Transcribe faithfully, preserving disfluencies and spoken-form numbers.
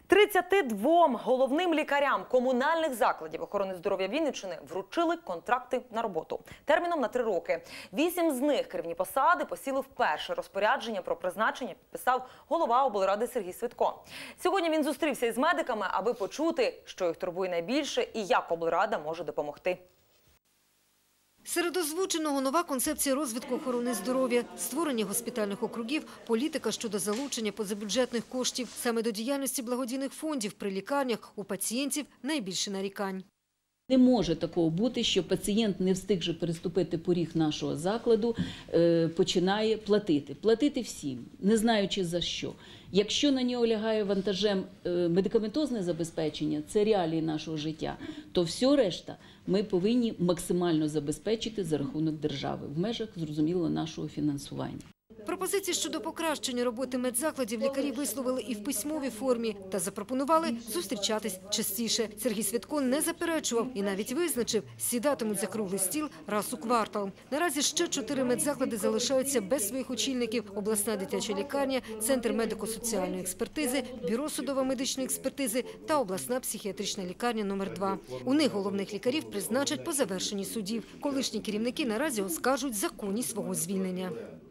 тридцяти двом головним лікарям комунальних закладів охорони здоров'я Вінниччини вручили контракти на роботу терміном на три роки. Вісім з них керівні посади посіли вперше. Розпорядження про призначення підписав голова облради Сергій Свитко. Сьогодні він зустрівся із медиками, аби почути, що їх турбує найбільше і як облрада може допомогти. Серед озвученого – нова концепція розвитку охорони здоров'я, створення госпітальних округів, політика щодо залучення позабюджетних коштів. Саме до діяльності благодійних фондів при лікарнях у пацієнтів найбільше нарікань. Не може такого бути, що пацієнт, не встигши переступити поріг нашого закладу, починає платити. Платити всім, не знаючи за що. Якщо на нього лягає вантажем медикаментозне забезпечення, це реалії нашого життя, то все решта ми повинні максимально забезпечити за рахунок держави, в межах, зрозуміло, нашого фінансування. Пропозиції щодо покращення роботи медзакладів лікарі висловили і в письмовій формі та запропонували зустрічатись частіше. Сергій Свитко не заперечував і навіть визначив, сідатимуть за круглий стіл раз у квартал. Наразі ще чотири медзаклади залишаються без своїх очільників: обласна дитяча лікарня, Центр медико-соціальної експертизи, Бюро судово-медичної експертизи та обласна психіатрична лікарня номер два. У них головних лікарів призначать по завершенні судів. Колишні керівники наразі оскаржують законність свого звільнення.